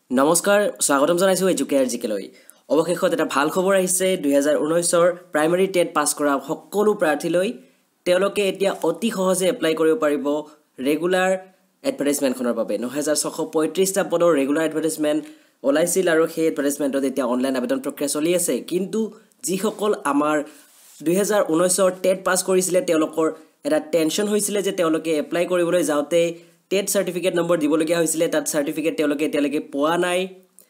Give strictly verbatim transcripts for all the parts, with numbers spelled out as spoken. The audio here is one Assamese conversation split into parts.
নমস্কাৰ স্বাগতম জনাইছো এজুকেয়াৰ জিকেলৈ অৱশেষত এটা ভাল খবৰ আহিছে দুই হাজাৰ ঊনৈশ ৰ প্ৰাইমাৰী টেট পাছ কৰা সকলো প্ৰাৰ্থীলৈ তেওঁলোকে এতিয়া অতি সহজে এপ্লাই কৰিব পাৰিব ৰেগুলাৰ এডভাৰটাইজমেন্টখনৰ বাবে ন হাজাৰ ছশ পঁয়ত্ৰিশ টা পদৰ ৰেগুলাৰ এডভাৰটাইজমেন্ট ওলাইছিল আৰু সেই এডভাৰটাইজমেন্টত এতিয়া অনলাইন আবেদন প্ৰক্ৰিয়া চলি আছে কিন্তু যিসকল আমাৰ দুই হাজাৰ ঊনৈশ ৰ টেট পাছ কৰিছিলে তেওঁলোকৰ এটা টেনচন হৈছিল যে তেওঁলোকে এপ্লাই কৰিবলৈ যাওতে টেট সাৰ্টিফিকেট নম্বৰ দিবলগীয়া হৈছিল তাত সাৰ্টিফিকেট তেওঁলোকে এতিয়ালৈকে পোৱা নাই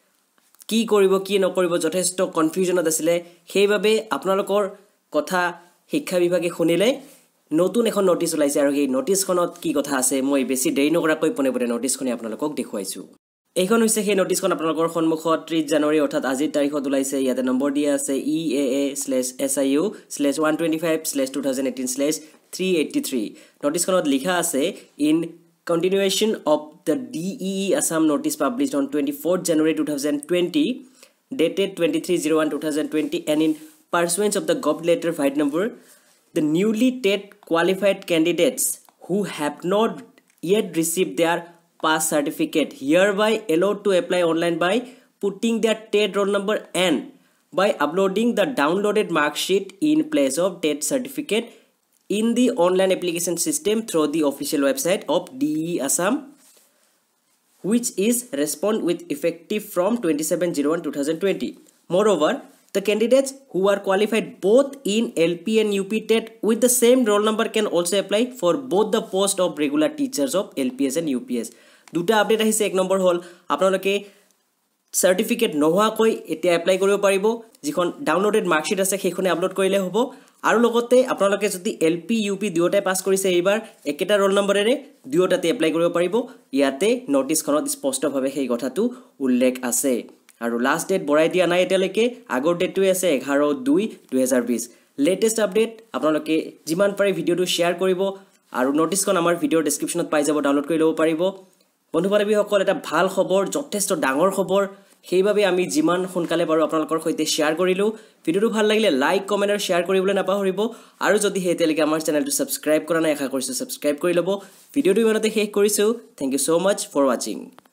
কি কৰিব কি নকৰিব যথেষ্ট কনফিউজনত আছিল সেইভাবে আপোনালোকৰ কথা শিক্ষা বিভাগে শুনিলে নতুন এখন নোটিছ ওলাইছে আৰু এই নোটিছখনত কি কথা আছে মই বেছি দেৰি নকৰাকৈ পনে পনে নোটিছখনি আপোনালোকক দেখুৱাইছো এইখন হৈছে সেই নোটিছখন আপোনালোকৰ সন্মুখত ত্ৰিশ জানুৱাৰী অৰ্থাৎ আজিৰ তাৰিখত ওলাইছে ইয়াতে নম্বৰ দিয়া আছে E A A slash S I U slash one twenty five slash two thousand eighteen slash three eighty three নোটিছখনত লিখা আছে in continuation of the D E E Assam notice published on twenty-fourth January two thousand twenty dated twenty-three oh one twenty twenty and in pursuance of the Gov letter file number the newly TET qualified candidates who have not yet received their pass certificate hereby allowed to apply online by putting their TET roll number and by uploading the downloaded mark sheet in place of TET certificate in the online application system through the official website of D E E Assam, which is respond with effective from twenty-seven oh one twenty twenty. Moreover, the candidates who are qualified both in L P and U P TET with the same roll number can also apply for both the post of regular teachers of L P S and U P S. দুটা আপডেট আহিছে এক নম্বৰ হল আপোনালোকে সাৰ্টিফিকেট নোহোৱা কৈ এতিয়া এপ্লাই কৰিব পাৰিব যিখন ডাউনলোডেড মাৰ্কশিট আছে সেইখনে আপলোড কৰিলে হ'ব আৰু লগতে আপোনালোকে যদি L P U P দুয়োটাই পাস কৰিছে এইবাৰ একেটা ৰোল নম্বৰেৰে দুয়োটাতে এপ্লাই কৰিব পাৰিব ইয়াতে নোটিছখনত স্পষ্টভাৱে সেই কথাটো উল্লেখ আছে আৰু লাষ্ট ডেট বঢ়াই দিয়া নাই এতিয়ালৈকে আগৰ ডেটটো আছে এঘাৰ দুই দুই হাজাৰ বিশ লেটেষ্ট আপডেট আপোনালোকে যিমান পাৰে ভিডিওটো শেয়াৰ কৰিব আৰু নোটিছখন আমাৰ ভিডিওৰ ডেসক্ৰিপচনত পাই যাব ডাউনলোড কৰি ল'ব পাৰিব বন্ধু বান্ধৱীসকল এটা ভাল খবৰ যথেষ্ট ডাঙৰ খবৰ সেইভাবে আমি যিমান সোনকালে পাৰো আপোনালোকৰ সৈতে শেয়াৰ কৰিলো ভিডিওটো ভাল লাগিলে লাইক কমেন্ট আৰু শেয়াৰ কৰিবলৈ নাপাহৰিব আৰু যদি হেতেলৈকে আমাৰ চেনেলটো সাবস্ক্ৰাইব কৰা নাই আশা কৰিছো সাবস্ক্ৰাইব কৰি ল'ব ভিডিওটো ইমানতে শেষ কৰিছো thank you so much for watching